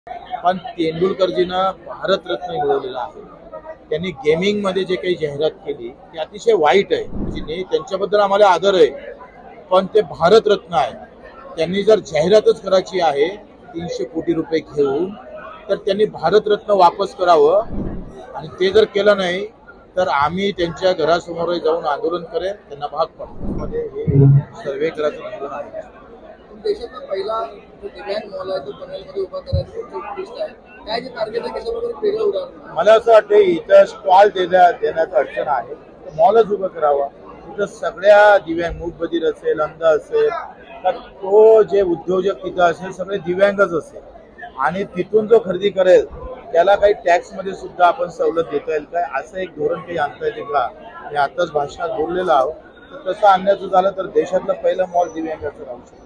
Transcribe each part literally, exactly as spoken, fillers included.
पण तेंडुलकरजीनं भारतरत्न मिळवलेला आहे. त्यांनी गेमिंग मध्ये जे काही जाहिरात केली ती अतिशय वाईट आहे. जिने त्यांच्याबद्दल आम्हाला आदर आहे, पण ते भारतरत्न आहे. त्यांनी जर जाहिरातच करायची आहे तीनशे कोटी रुपये घेऊन, तर त्यांनी भारतरत्न वापस करावं. आणि ते जर केलं नाही तर आम्ही त्यांच्या घरासमोर जाऊन आंदोलन करेल, त्यांना भाग पडतो. मध्ये हे सर्वे करायचं धोरण आहे. देशातला पहिला जो दिव्यांग मॉल आहे तो पनवेलमध्ये उभा करायचं तुमचं उद्दिष्ट आहे. काय जे टार्गेट आहे कशाबरोबर वेगळं उदाहरण? मला असं वाटतं इथं स्टॉल देण्या देण्याचं अडचण आहे, तर मॉलच उभं करावा. तिथं सगळ्या दिव्यांग, मूकबधीर असेल, अंध असेल, तर तो जे उद्योजक तिथं असेल सगळे दिव्यांगच असेल. आणि तिथून जो खरेदी करेल त्याला काही टॅक्स मध्ये सुद्धा आपण सवलत देता येईल काय, असं एक धोरण काही आणता येते का? मी आताच भाषणात बोललेलो आहोत. तर तसं आणण्याचं झालं तर देशातलं पहिलं मॉल दिव्यांगाचं राहू शकतं.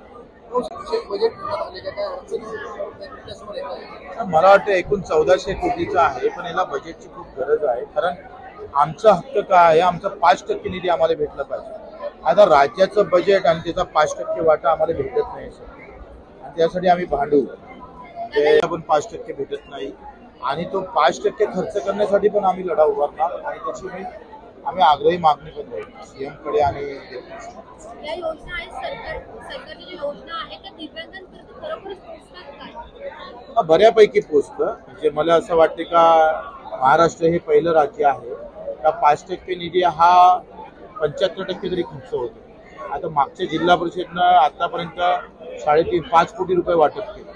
मला वाटतं एकूण चौदाशे कोटीचा आहे, पण याला बजेटची खूप गरज आहे. कारण आमचा हक्क काय आहे, आमचा पाच टक्के निधी आम्हाला भेटला पाहिजे. आता राज्याचं बजेट आणि त्याचा पाच टक्के वाटा आम्हाला भेटत नाही, आणि त्यासाठी आम्ही भांडू. ते पण पाच टक्के भेटत नाही, आणि तो पाच टक्के खर्च करण्यासाठी पण आम्ही लढा उभारणार. आणि त्याची मी आम्ही आग्रही मागणी पण राहील सीएम कडे. आणि या योजना आहेत, सरकार सरकारची जी योजना आहे त्या दिव्यांगांपर्यंत खरोखरच पोहोचतात काय? बऱ्यापैकी पोहोचतं. म्हणजे मला असं वाटतं का महाराष्ट्र हे पहिलं राज्य आहे का पाच टक्के निधी हा पंच्याहत्तर टक्के तरी खर्च होतो. आता मागच्या जिल्हा परिषदनं आतापर्यंत साडेतीन पाच कोटी रुपये वाटप केलं.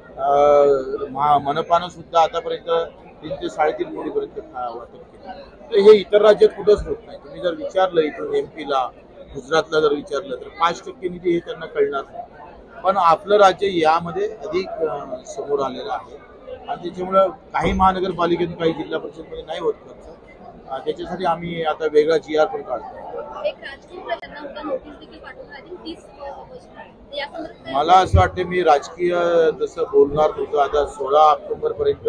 मनपानं सुद्धा आतापर्यंत तीन ते साडेतीन कोटी पर्यंत वाटप केलं. तर हे इतर राज्यात कुठंच होत नाही. तुम्ही जर विचारलं इथून एमपीला, गुजरातला जर विचारलं तर पाच टक्के निधी हे त्यांना कळणार नाही. पण आपलं राज्य यामध्ये अधिक समोर आलेलं आहे, आणि त्याच्यामुळं काही महानगरपालिकेतून काही जिल्हा परिषदमध्ये नाही होत खर्च. त्याच्यासाठी आम्ही आता वेगळा जी आर पण काढतो. एक राजकीय प्रकरणावर नोटीस देखील पाठवली आहे तीस या संदर्भात मला असं वाटतं मी राजकीय जसं बोलणार होतो, आता सोळा ऑक्टोबर पर्यंत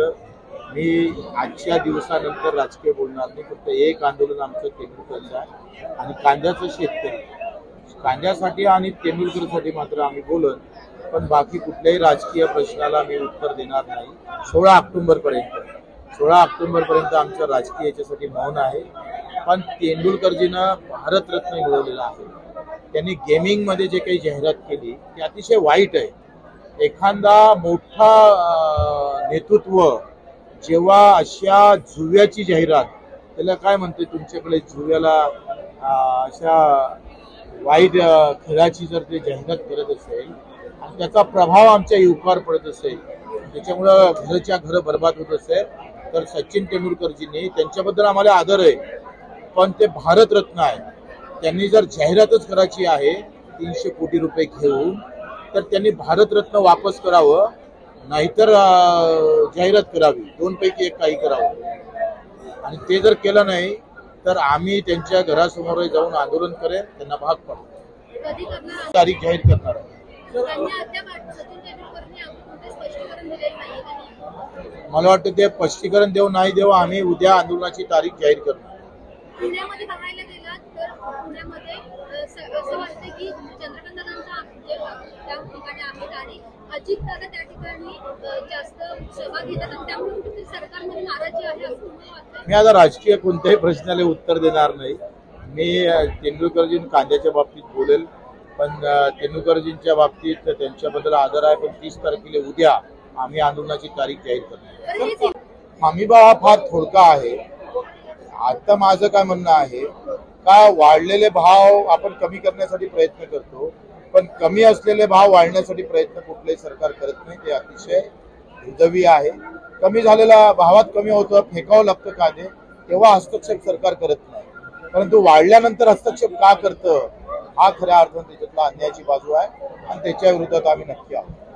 मी आजच्या दिवसानंतर राजकीय बोलणार नाही. फक्त एक आंदोलन आमचं तेंडुलकरचं आहे, आणि कांद्याचं शेतकरी कांद्यासाठी आणि तेंडुलकरसाठी मात्र आम्ही बोलन. पण बाकी कुठल्याही राजकीय प्रश्नाला मी उत्तर देणार नाही सोळा ऑक्टोबर पर्यंत. सोळा ऑक्टोबर पर्यंत आमचं राजकीय याच्यासाठी मौन आहे. पण तेंडुलकरजीनं भारतरत्न मिळवलेला आहे. त्यांनी गेमिंग मध्ये जे काही जाहिरात केली ती अतिशय वाईट आहे. एखादा मोठा नेतृत्व जेव्हा अशा जुव्याची जाहिरात, त्याला काय म्हणते तुमच्याकडे जुव्याला, अशा वाईट खेळाची जर ते जाहिरात करत असेल आणि त्याचा प्रभाव आमच्या युवकावर पडत असेल, त्याच्यामुळं घरच्या घर बर्बाद होत असेल, तर सचिन तेंडुलकरजींनी, त्यांच्याबद्दल आम्हाला आदर आहे, पण ते भारतरत्न आहे. त्यांनी जर जाहिरातच करायची आहे तीनशे कोटी रुपये घेऊन, तर त्यांनी भारतरत्न वापस करावं, नाहीतर जाहिरात करावी. दोन पैकी एक काही करावं. आणि ते जर केलं नाही तर आम्ही त्यांच्या घरासमोर जाऊन आंदोलन करेल, त्यांना भाग पडतो. कधी करणार? तारीख जाहीर करणार आहे. त्यांनी अद्याप सचिन तेंडुलकरनी आम्हाला स्पष्टीकरण दिलेलं नाहीये. मला वाटतं ते स्पष्टीकरण देऊ नाही देऊ, आम्ही उद्या आंदोलनाची तारीख जाहीर करणार. पुण्यामध्ये पाहायला गेलात तर पुण्यामध्ये असं वाटतं की चंद्रकांत दादांचा त्या ठिकाणी आहेत आणि अजित दादा त्या ठिकाणी जास्त सहभाग घेतात, आणि त्यामुळे सरकारमध्ये नाराजी आहे असं तुम्हाला वाटतं? मी आता राजकीय कोणत्याही प्रश्नाला उत्तर देणार नाही. मी तेंडुलकरजी कांद्याच्या बाबतीत बोलेल, पण तेंडुलकरजींच्या बाबतीत त्यांच्याबद्दल आदर आहे. पण तीस तारखेला उद्या आम्ही आंदोलनाची तारीख जाहीर करणार. हमीभाव हा फार थोडका आहे. आता माझं काय म्हणणं आहे का, वाढलेले भाव आपण कमी करण्यासाठी प्रयत्न करतो, पण कमी असलेले भाव वाढण्यासाठी प्रयत्न कुठलेही सरकार करत नाही. ते अतिशय दुर्दैवी आहे. कमी झालेला भावात कमी होतं, फेकावं लागतं कांदे, तेव्हा हस्तक्षेप सरकार करत नाही. परंतु वाढल्यानंतर हस्तक्षेप का करतं, हा खऱ्या अर्थाने त्याच्यातला अन्यायाची बाजू आहे, आणि त्याच्या विरोधात आम्ही नक्की आहोत.